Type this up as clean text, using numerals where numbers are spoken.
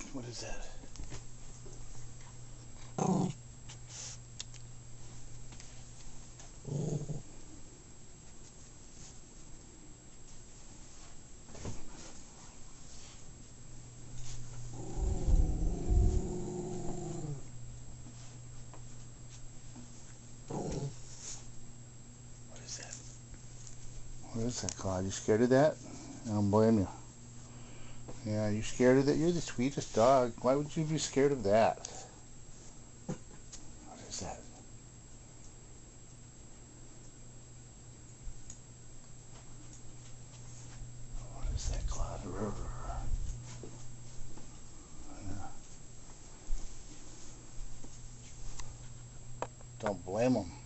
What is that? What is that, Claude? You scared of that? I don't blame you. Yeah, you're scared of that? You're the sweetest dog. Why would you be scared of that? What is that? What is that, Claude? Don't blame him.